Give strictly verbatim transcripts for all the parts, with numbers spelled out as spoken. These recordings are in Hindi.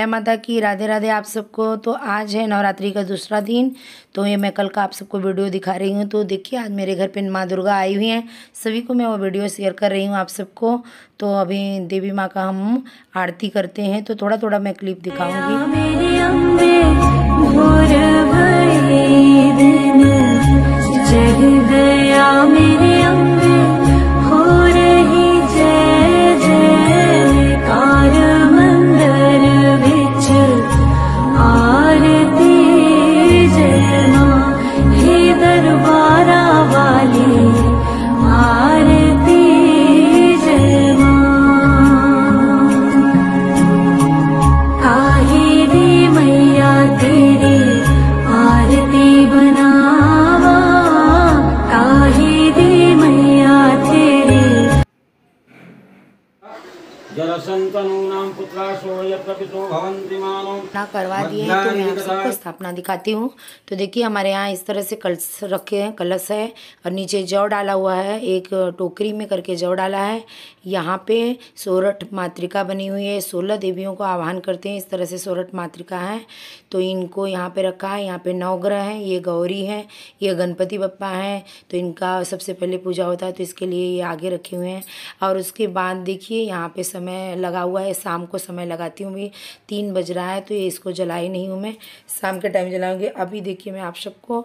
जय माता की, राधे राधे आप सबको। तो आज है नवरात्रि का दूसरा दिन। तो ये मैं कल का आप सबको वीडियो दिखा रही हूँ। तो देखिए आज मेरे घर पे माँ दुर्गा आई हुई हैं, सभी को मैं वो वीडियो शेयर कर रही हूँ आप सबको। तो अभी देवी माँ का हम आरती करते हैं, तो थोड़ा थोड़ा मैं क्लिप दिखाऊंगी। ना करवा दिए हैं, तो मैं आप सबको स्थापना दिखाती हूँ। तो देखिए हमारे यहाँ इस तरह से कलश रखे हैं, कलश है और नीचे जौ डाला हुआ है, एक टोकरी में करके जौ डाला है। यहाँ पे सोरठ मातृका बनी हुई है, सोलह देवियों को आह्वान करते हैं, इस तरह से सोरठ मातृका है। तो इनको यहाँ पे रखा है। यहाँ पे नवग्रह हैं, ये गौरी हैं, ये गणपति बप्पा हैं। तो इनका सबसे पहले पूजा होता है, तो इसके लिए ये आगे रखे हुए हैं। और उसके बाद देखिए यहाँ पे समय लगा हुआ है, शाम को समय लगाती हूँ। भी तीन बज रहा है, तो ये इसको जलाई नहीं हूँ, मैं शाम के टाइम जलाऊंगी। अभी देखिए मैं आप सबको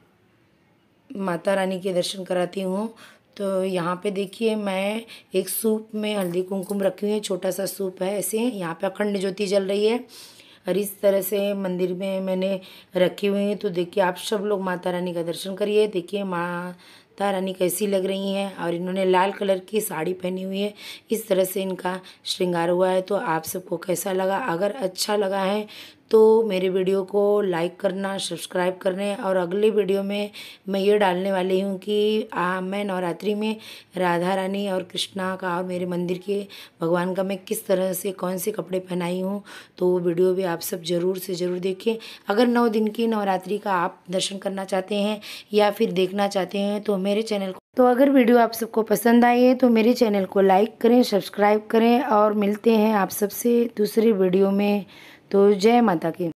माता रानी के दर्शन कराती हूँ। तो यहाँ पे देखिए मैं एक सूप में हल्दी कुमकुम रखी हुई है, छोटा सा सूप है ऐसे। यहाँ पे अखंड ज्योति जल रही है और इस तरह से मंदिर में मैंने रखी हुई है। तो देखिए आप सब लोग माता रानी का दर्शन करिए। देखिए माता रानी कैसी लग रही हैं, और इन्होंने लाल कलर की साड़ी पहनी हुई है, इस तरह से इनका श्रृंगार हुआ है। तो आप सबको कैसा लगा? अगर अच्छा लगा है तो मेरे वीडियो को लाइक करना, सब्सक्राइब करने। और अगले वीडियो में मैं ये डालने वाली हूँ कि आ, मैं नवरात्रि में राधा रानी और कृष्णा का और मेरे मंदिर के भगवान का मैं किस तरह से कौन से कपड़े पहनाई हूँ। तो वो वीडियो भी आप सब ज़रूर से ज़रूर देखें। अगर नौ दिन की नवरात्रि का आप दर्शन करना चाहते हैं या फिर देखना चाहते हैं तो मेरे चैनल को तो अगर वीडियो आप सबको पसंद आई है तो मेरे चैनल को लाइक करें, सब्सक्राइब करें। और मिलते हैं आप सबसे दूसरे वीडियो में। तो जय माता की।